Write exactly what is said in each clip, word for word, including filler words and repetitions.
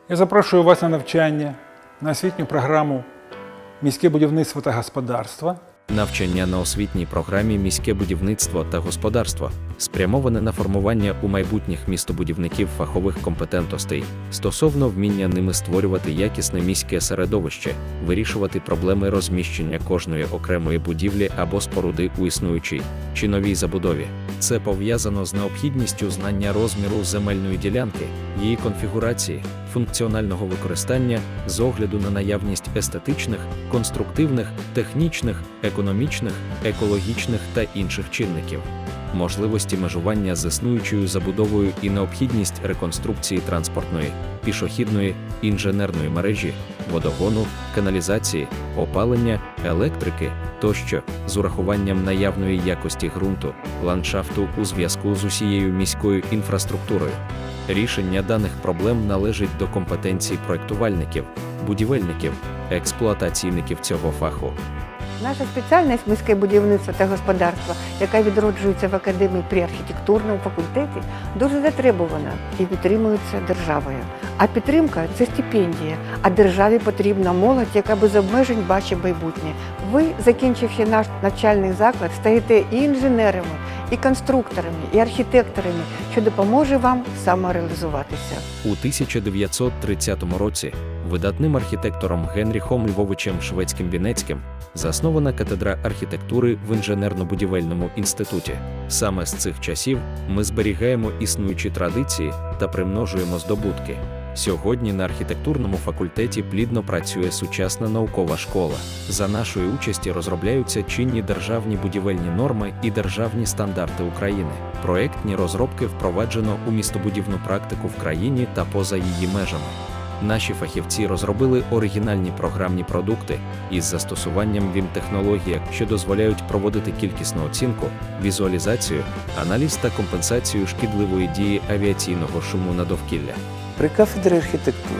Я запрошую вас на навчання на освітню програму «Міське будівництво та господарство». Навчання на освітній програмі «Міське будівництво та господарство» спрямоване на формування у майбутніх містобудівників фахових компетентностей стосовно вміння ними створювати якісне міське середовище, вирішувати проблеми розміщення кожної окремої будівлі або споруди у існуючій чи новій забудові. Це пов'язано з необхідністю знання розміру земельної ділянки, її конфігурації, функціонального використання з огляду на наявність естетичних, конструктивних, технічних, економічних, екологічних та інших чинників, можливості межування з існуючою забудовою і необхідність реконструкції транспортної, пішохідної, інженерної мережі, водогону, каналізації, опалення, електрики тощо, з урахуванням наявної якості ґрунту, ландшафту у зв'язку з усією міською інфраструктурою. Рішення даних проблем належить до компетенцій проєктувальників, будівельників, експлуатаційників цього фаху. Наша спеціальність «Міське будівництво та господарство», яка відроджується в Академії при архітектурному факультеті, дуже затребувана і підтримується державою. А підтримка – це стипендія, а державі потрібна молодь, яка без обмежень бачить майбутнє. Ви, закінчивши наш навчальний заклад, стаєте і інженерами, і конструкторами, і архітекторами, що допоможе вам самореалізуватися. У тисяча дев'ятсот тридцятому році видатним архітектором Генріхом Львовичем Швецьким-Вінецьким заснована кафедра архітектури в інженерно-будівельному інституті. Саме з цих часів ми зберігаємо існуючі традиції та примножуємо здобутки. Сьогодні на архітектурному факультеті плідно працює сучасна наукова школа. За нашої участі розробляються чинні державні будівельні норми і державні стандарти України. Проєктні розробки впроваджено у містобудівну практику в країні та поза її межами. Наші фахівці розробили оригінальні програмні продукти із застосуванням ВІМ-технологій, що дозволяють проводити кількісну оцінку, візуалізацію, аналіз та компенсацію шкідливої дії авіаційного шуму на довкілля. При кафедрі архітектури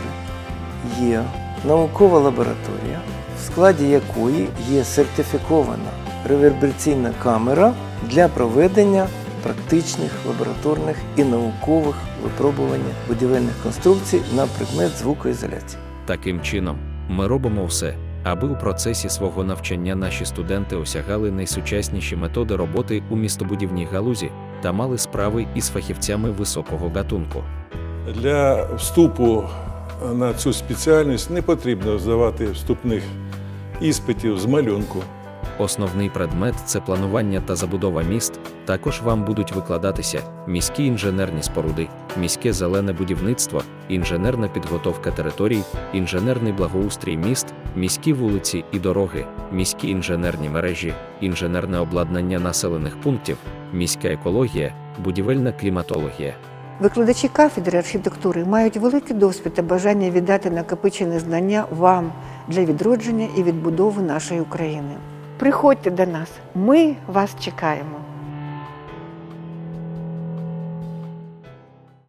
є наукова лабораторія, в складі якої є сертифікована ревербераційна камера для проведення практичних, лабораторних і наукових випробувань будівельних конструкцій на предмет звукоізоляції. Таким чином, ми робимо все, аби у процесі свого навчання наші студенти осягали найсучасніші методи роботи у містобудівній галузі та мали справи із фахівцями високого гатунку. Для вступу на цю спеціальність не потрібно здавати вступних іспитів з малюнку. Основний предмет – це планування та забудова міст, також вам будуть викладатися міські інженерні споруди, міське зелене будівництво, інженерна підготовка територій, інженерний благоустрій міст, міські вулиці і дороги, міські інженерні мережі, інженерне обладнання населених пунктів, міська екологія, будівельна кліматологія. Викладачі кафедри архітектури мають великий досвід та бажання віддати накопичені знання вам для відродження і відбудови нашої України. Приходьте до нас, ми вас чекаємо.